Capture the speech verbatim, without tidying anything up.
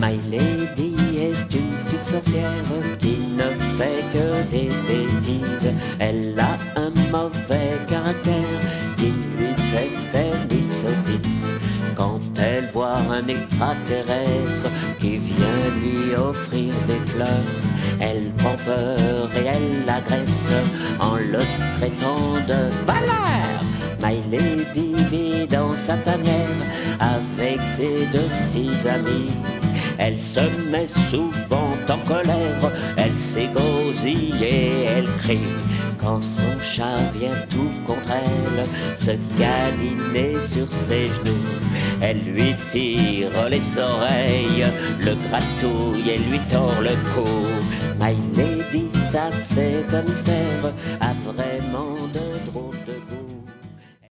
My Lady est une petite sorcière qui ne fait que des bêtises. Elle a un mauvais caractère qui lui fait faire des sottises. Quand elle voit un extraterrestre qui vient lui offrir des fleurs, elle prend peur et elle l'agresse en le traitant de valeur. My Lady vit dans sa tanière avec ses deux petits amis. Elle se met souvent en colère, elle s'égosille et elle crie. Quand son chat vient tout contre elle, se câliner sur ses genoux, elle lui tire les oreilles, le gratouille et lui tord le cou. My Lady, ça c'est un mystère.